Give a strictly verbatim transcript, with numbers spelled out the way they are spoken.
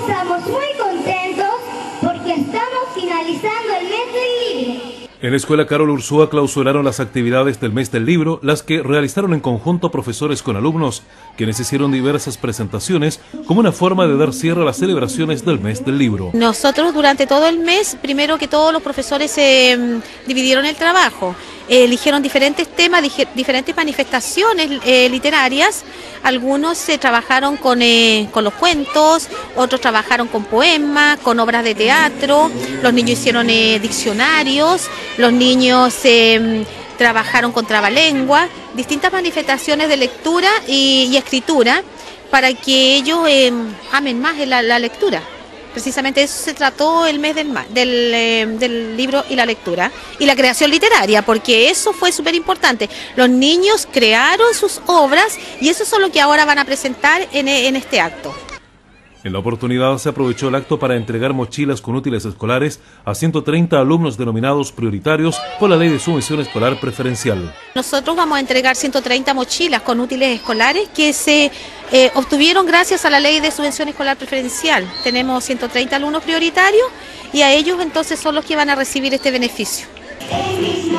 estamos muy contentos porque estamos finalizando el mes del libro. En la Escuela Carol Ursúa clausuraron las actividades del mes del libro, las que realizaron en conjunto profesores con alumnos, quienes hicieron diversas presentaciones como una forma de dar cierre a las celebraciones del mes del libro. Nosotros durante todo el mes, primero que todos los profesores eh, dividieron el trabajo, eh, eligieron diferentes temas, diferentes manifestaciones eh, literarias. Algunos se eh, trabajaron con, eh, con los cuentos, otros trabajaron con poemas, con obras de teatro, los niños hicieron eh, diccionarios, los niños eh, trabajaron con trabalengua, distintas manifestaciones de lectura y, y escritura para que ellos eh, amen más la, la lectura. Precisamente eso se trató el mes del, del, eh, del libro y la lectura y la creación literaria, porque eso fue súper importante. Los niños crearon sus obras y eso es lo que ahora van a presentar en, en este acto. En la oportunidad se aprovechó el acto para entregar mochilas con útiles escolares a ciento treinta alumnos denominados prioritarios por la Ley de Subvención Escolar Preferencial. Nosotros vamos a entregar ciento treinta mochilas con útiles escolares que se eh, obtuvieron gracias a la Ley de Subvención Escolar Preferencial. Tenemos ciento treinta alumnos prioritarios y a ellos entonces son los que van a recibir este beneficio.